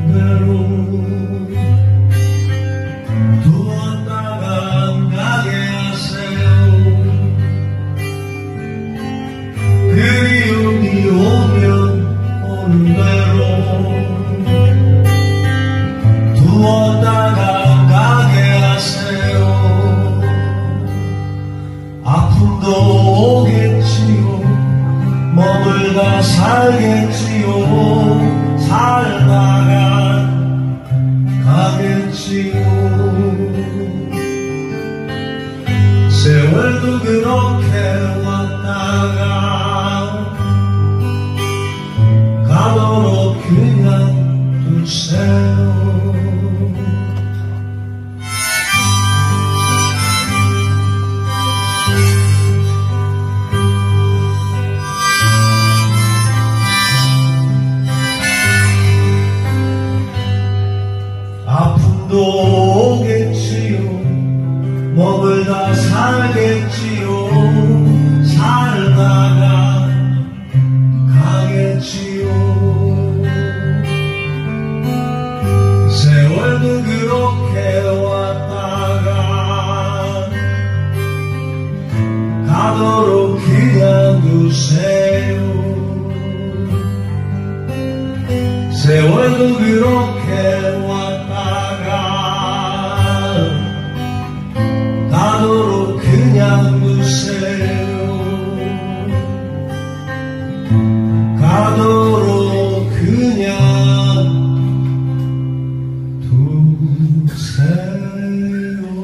대로 두었다가 가게 하세요. 그리움이 오면 오는 대로 두었다가 가게 하세요. 아픔도 오겠지요. 머물다 살겠지요. 살다가 가겠지요. 세월도 그렇게 왔다가 가도록 그냥 두세요. 아픔도 오겠지요. 머물다 살겠지요. 살다가 가겠지요. 세월도 그렇게 왔다가 가도록 그냥 두세요. 세월도 그렇게 왔다가 가도록 그냥 두세요. 가도록 그냥 두세요.